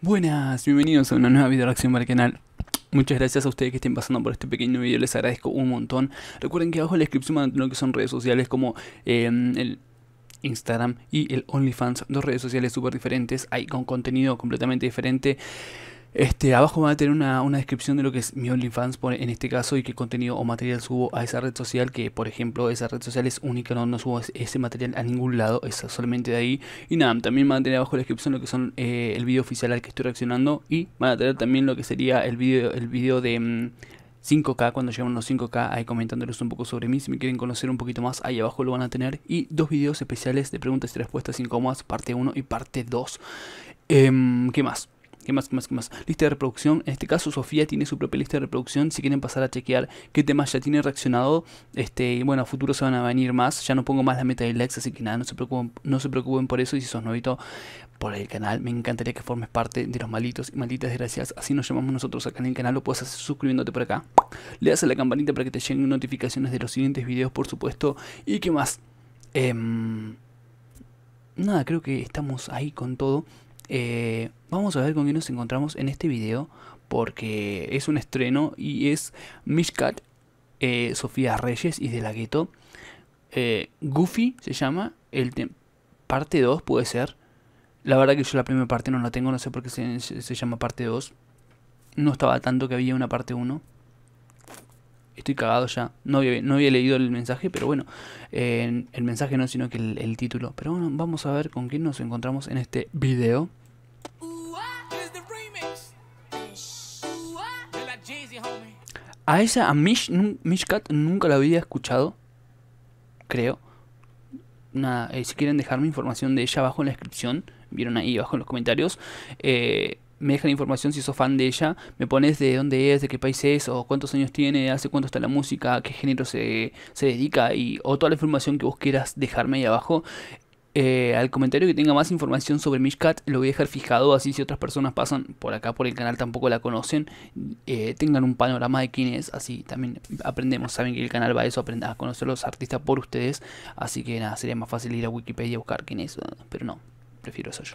Buenas, bienvenidos a una nueva video reacción para el canal. Muchas gracias a ustedes que estén pasando por este pequeño video, les agradezco un montón. Recuerden que abajo en la descripción van a tener lo que son redes sociales como el Instagram y el OnlyFans, dos redes sociales súper diferentes, hay con contenido completamente diferente. Abajo van a tener una descripción de lo que es mi OnlyFans en este caso y qué contenido o material subo a esa red social, que por ejemplo esa red social es única, no subo ese material a ningún lado, es solamente de ahí. Y nada, también van a tener abajo en la descripción lo que son el video oficial al que estoy reaccionando, y van a tener también lo que sería el video de 5K, cuando llegamos a los 5K, ahí comentándoles un poco sobre mí. Si me quieren conocer un poquito más, ahí abajo lo van a tener. Y dos videos especiales de preguntas y respuestas incómodas, parte 1 y parte 2. ¿Qué más? ¿Qué más? Lista de reproducción. En este caso Sofía tiene su propia lista de reproducción. Si quieren pasar a chequear qué temas ya tiene reaccionado, bueno, a futuro se van a venir más. Ya no pongo más la meta de likes, así que nada, no se preocupen por eso. Y si sos novito por el canal, me encantaría que formes parte de los malitos y malditas desgracias. Así nos llamamos nosotros acá en el canal. Lo puedes hacer suscribiéndote por acá. Le das a la campanita para que te lleguen notificaciones de los siguientes videos, por supuesto. ¿Y qué más? Nada, creo que estamos ahí con todo. Vamos a ver con qué nos encontramos en este video, porque es un estreno y es Mishkat, Sofía Reyes y De La Ghetto. Goofy se llama, parte 2 puede ser. La verdad que yo la primera parte no la tengo, no sé por qué se llama parte 2. No estaba tanto que había una parte 1. Estoy cagado ya, no había leído el mensaje, pero bueno, el mensaje no, sino que el título. Pero bueno, vamos a ver con quién nos encontramos en este video. A ella, a Mishkat, nunca la había escuchado, creo. Nada, si quieren dejarme información de ella abajo en la descripción, vieron ahí abajo en los comentarios, me dejan información si sos fan de ella, me pones de dónde es, de qué país es, o cuántos años tiene, hace cuánto está la música, a qué género se dedica, o toda la información que vos quieras dejarme ahí abajo. Al comentario que tenga más información sobre Mishkat lo voy a dejar fijado, así si otras personas pasan por acá por el canal tampoco la conocen, tengan un panorama de quién es, así también aprendemos. Saben que el canal va a eso, a conocer a los artistas por ustedes, así que nada, sería más fácil ir a Wikipedia a buscar quién es, pero no, prefiero eso yo.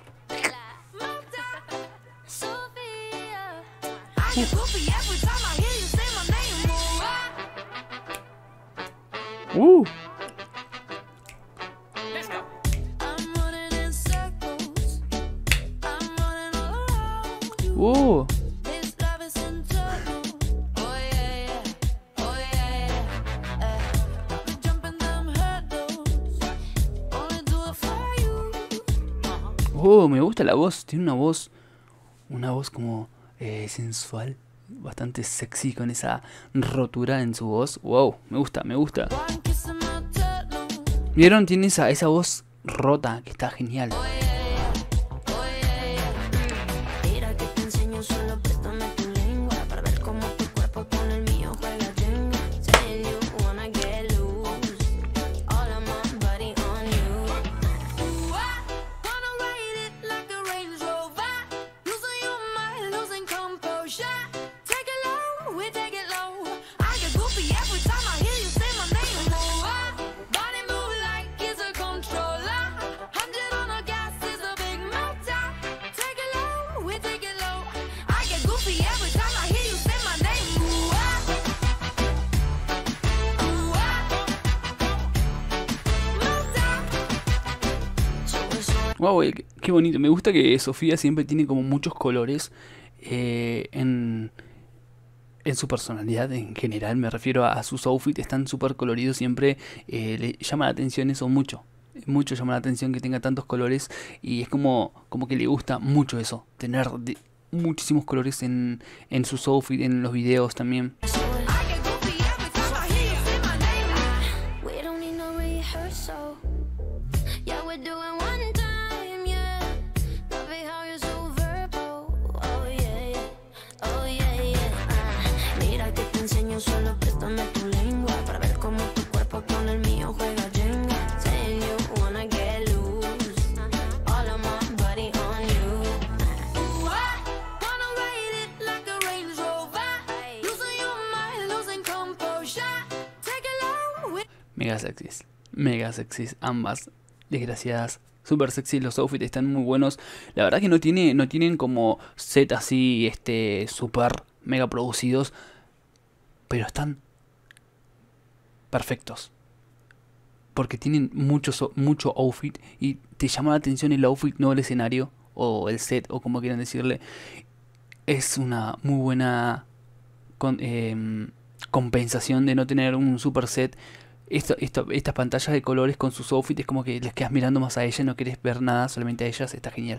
Me gusta la voz, tiene una voz como sensual, bastante sexy, con esa rotura en su voz. Wow, me gusta. ¿Vieron? Tiene esa voz rota que está genial. Wow, qué bonito. Me gusta que Sofía siempre tiene como muchos colores en su personalidad en general. Me refiero a sus outfits, están súper coloridos siempre. Le llama la atención eso mucho. Mucho llama la atención que tenga tantos colores, y es como que le gusta mucho eso, tener muchísimos colores en sus outfits, en los videos también. Mega sexys ambas desgraciadas Súper sexy, los outfits están muy buenos. La verdad que no tienen como set así, super mega producidos, pero están perfectos. Porque tienen mucho outfit y te llama la atención el outfit, no el escenario o el set o como quieran decirle. Es una muy buena compensación de no tener un super set. Estas pantallas de colores con sus outfits es como que les quedas mirando más a ella y no quieres ver nada, solamente a ellas. Está genial.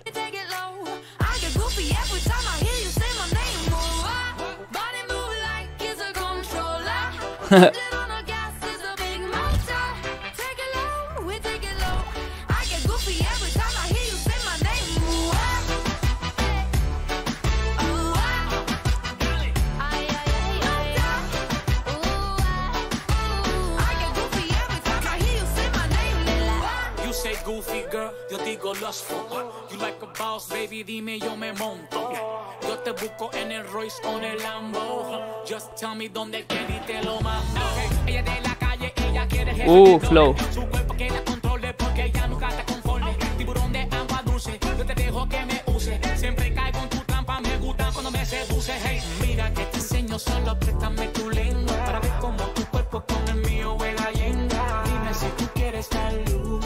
Goofy girl, yo digo lustful. You like a boss, baby, dime yo me monto. Yo te busco en el Royce con el Lambo. Just tell me dónde quieres y te lo mando. Ella de la calle, ella quiere flow. Su cuerpo que la controle porque ella nunca te conforme. Tiburón de agua dulce, yo te dejo que me use. Siempre caigo en tu trampa, me gusta cuando me seduce. Hey, mira que te enseño, solo préstame tu lengua para ver cómo tu cuerpo con el mío juega yenga. Dime si tú quieres la luz.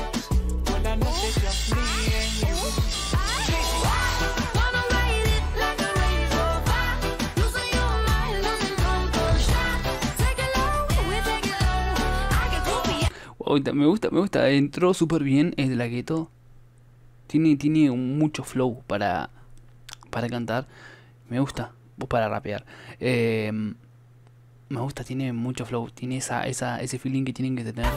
Me gusta, entró súper bien el de la Gueto. Tiene mucho flow para cantar. Me gusta, o para rapear. Me gusta, tiene mucho flow. Tiene ese feeling que tienen que tener.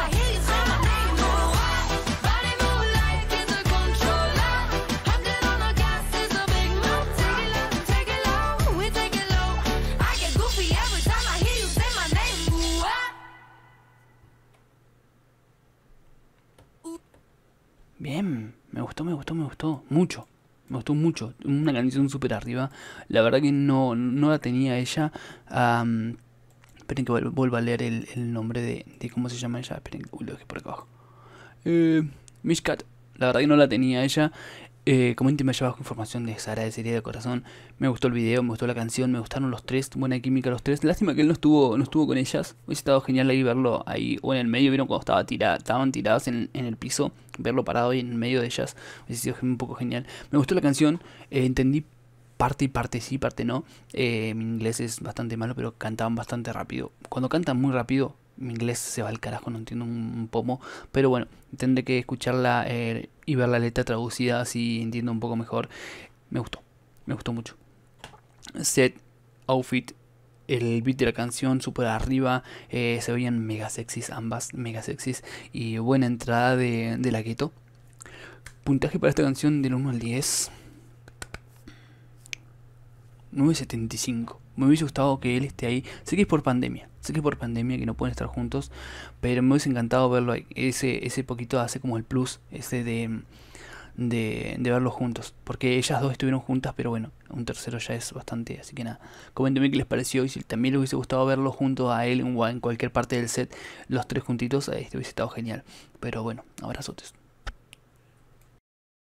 Bien, me gustó mucho. Me gustó mucho. Una canción súper arriba. La verdad que no la tenía ella. Esperen que vuelva a leer el nombre de cómo se llama ella. Esperen, lo dejé por acá abajo. Mishkat. La verdad que no la tenía ella. Coméntenme allá abajo información de Sara de Serie de Corazón. Me gustó el video, me gustó la canción, me gustaron los tres. Buena química los tres. Lástima que él no estuvo con ellas. Hubiese estado genial ahí verlo ahí o en el medio. Vieron cuando estaban tiradas en el piso. Verlo parado ahí en el medio de ellas. Hubiese sido un poco genial. Me gustó la canción. Entendí parte y parte sí, parte no. Mi inglés es bastante malo, pero cantaban bastante rápido. Cuando cantan muy rápido, mi inglés se va al carajo, no entiendo un pomo. Pero bueno, tendré que escucharla y ver la letra traducida, así entiendo un poco mejor. Me gustó mucho. Set, outfit, el beat de la canción súper arriba. Se veían mega sexys, ambas mega sexys. Y buena entrada de la Gueto. Puntaje para esta canción del 1 al 10. 9.75. Me hubiese gustado que él esté ahí. Sé que es por pandemia. Que no pueden estar juntos. Pero me hubiese encantado verlo ahí. Ese poquito hace como el plus. Ese de verlos juntos. Porque ellas dos estuvieron juntas. Pero bueno, un tercero ya es bastante. Así que nada. Coméntenme qué les pareció. Y si también les hubiese gustado verlos junto a él o en cualquier parte del set. Los tres juntitos. Hubiese estado genial. Pero bueno, abrazotes.